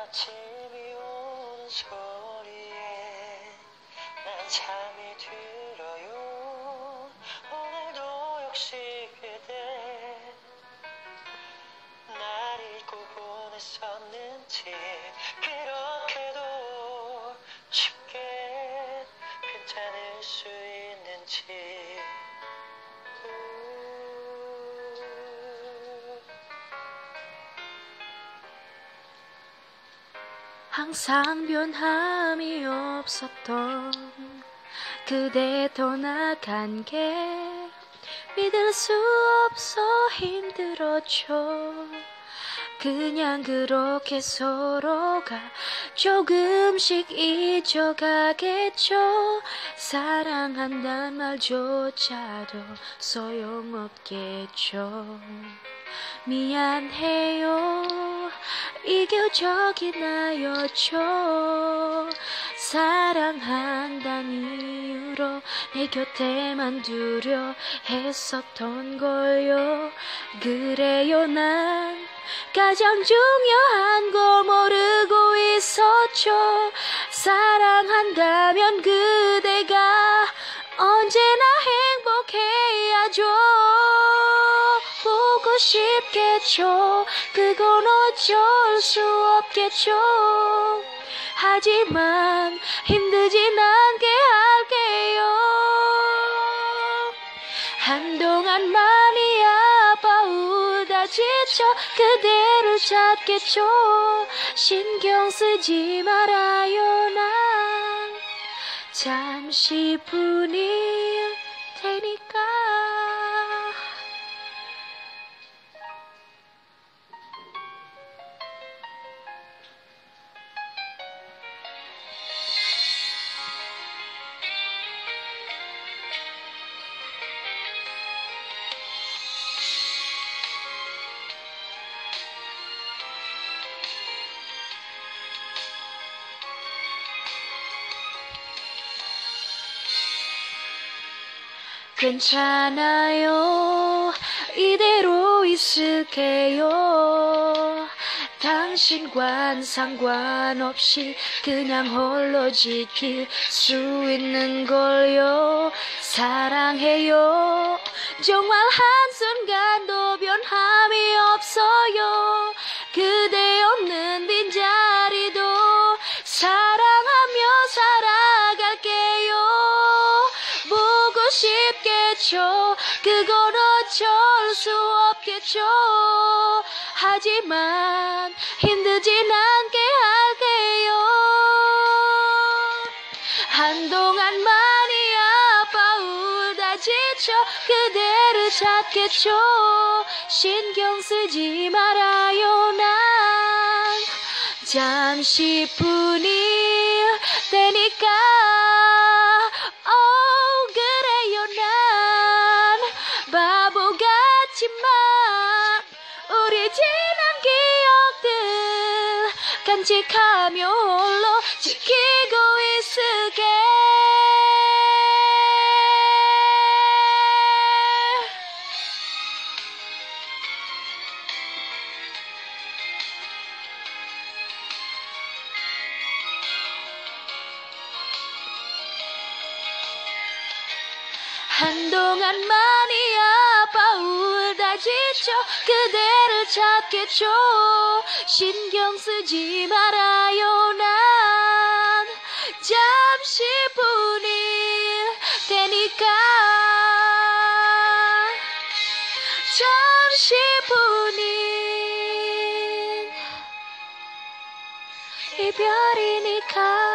아침이 오는 소리에 난 잠이 들어요. 오늘도 역시 그대 날 잊고 보냈었는지, 그렇게도 쉽게 괜찮을 수 있는지. 항상 변함이 없었던 그대 떠나간 게 믿을 수 없어 힘들었죠. 그냥 그렇게 서로가 조금씩 잊어가겠죠. 사랑한단 말조차도 소용없겠죠. 미안해요, 이교적인 나였죠. 사랑한다는 이유로 내 곁에만 두려 했었던 거요. 그래요, 난 가장 중요한 걸 모르고 있었죠. 사랑한다면 그대가 언제나 행복해야죠. 보고 싶겠죠. 그건 어쩔 수 없겠죠. 하지만 힘들진 않게 할게요. 한동안 많이 아파오다 지쳐 그대를 찾겠죠. 신경 쓰지 말아요. 난 잠시뿐일 테니까. 괜찮아요, 이대로 있을게요. 당신과는 상관없이 그냥 홀로 지킬 수 있는 걸요. 사랑해요, 정말 한순간도 변함이 없어요. 그대 없는 빈자리도 사랑하며 살아갈게요. 보고 싶겠죠. 그건 어쩔 수 없겠죠. 하지만 힘들진 않게 할게요. 한동안 많이 아파오다 지쳐 그대를 찾겠죠. 신경 쓰지 말아요. 난 잠시뿐일 테니까. 그래요, 난 바보 같지만 우리 지난 기억들 간직하며 홀로 지키고 있을게. 한동안 많이 아파오다 지쳐 그대를 찾겠죠. 신경 쓰지 말아요. 난 잠시뿐일 테니까. 잠시뿐인 이별이니까.